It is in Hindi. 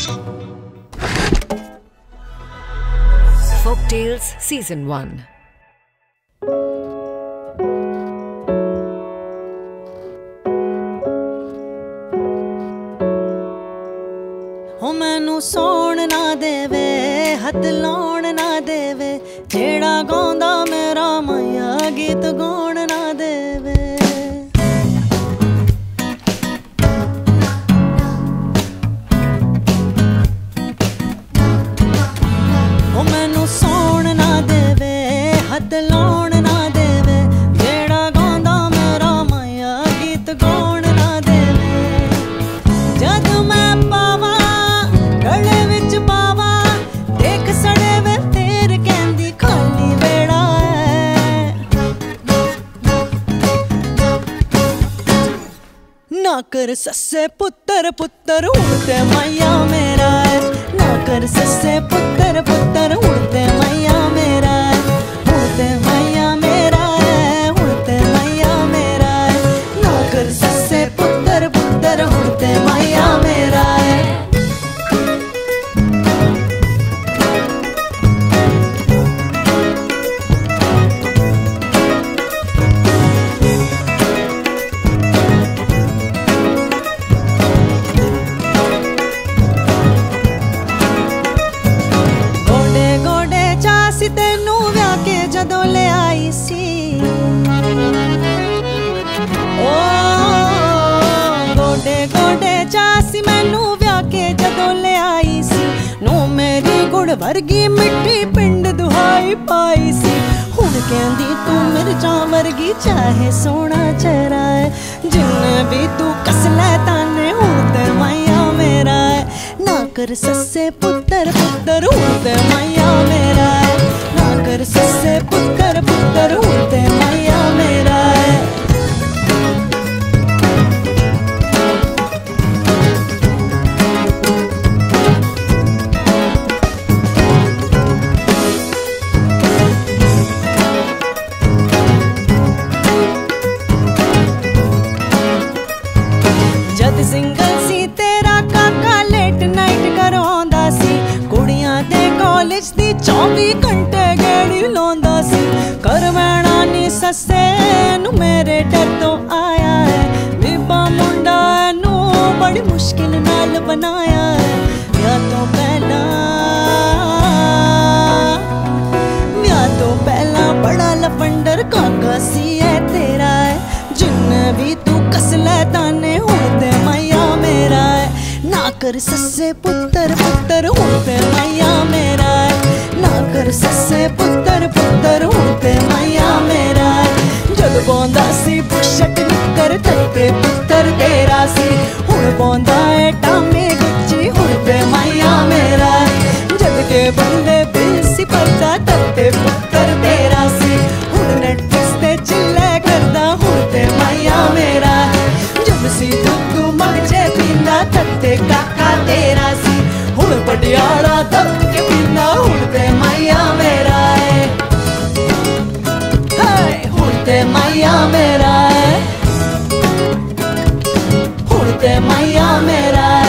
Folktales Season 1. हो मैनू सौण ना देवे हथ लाउण ना देवे जेड़ा गांदा मेरा मैया गीत गाउण ना देवे। हो मैनू सौण ना देवे हथ लाउण ना देवे जेड़ा गांदा मेरा मैया गीत गाउण ना देवे। जद मैं पावा गले विच पावा देख सड़े वे तेर कहंदी खाली वेड़ा है। ना कर सस्से पुत्तर पुत्तर उड़ते मैया मेरा है। ना कर सस्से पुत्तर पुत्तर उड़ते मैया मेरा है। उड़ते मैया मेरा है उड़ते मैया मेरा है। ना कर सस्से पुत्तर पुत्तर उड़ते मैया मेरा है। तेनू व्याह के जदों ले आई सी ओ गोडे गोडे चासी मैनू व्याह के जदों ले आई सी। नू मेरी गुड़ वर्गी मिट्टी पिंड दुहाई पाई सी। हुण कहंदी तू मिर्चां वर्गी चाहे सोना चेहरा है। जिन्ने भी तू कस लै ताने हुण ते मैया मेरा है। ना कर सस्से पुत्तर पुत्तर हुण ते मैया मेरा है। ना कर सस्से पुत्तर पुत्तर उड़ते मैया मेरा है। जद सिंगल सी तेरा काका लेट नाइट करवांदा सी। कुड़ियां दे कॉलेज दी 24 घंटे गेड़ी लांदा सी। करवैणा नी सस्से नू मेरे डर तो आया है। बीबा मुंडा नू बड़ी मुश्किल नाल बनाया है। ब्याह तो पहला बड़ा लफंडर काका सी है तेरा है। जिन्ने भी तू कस लै ताने उड़ते मैया मेरा है। ना कर सस्से पुत्तर पुत्तर उड़ते मैया मेरा है। ना कर सस्से पुत्तर पुत्तर उड़ते मैया मेरा है। जद पौंदा सी पुशक निक्कर थके पुत्तर तेरा सी। हुण पौंदा है टामे गुच्ची उड़ते मैया मेरा है। जद के बंदे बिल सी परदा तत्ते पुत्तर तेरा सी। हुण नेटफ्लिक्स ते चिल्ले करदा उड़ते मैया मेरा है। जब सी दुद्धू मगजे पींदा तत्ते काका तेरा सी। हुण पटियाला दब के पींदा उड़ते मैया मेरा है। उड़ते मैया मेरा है। उड़ते मैया मेरा है।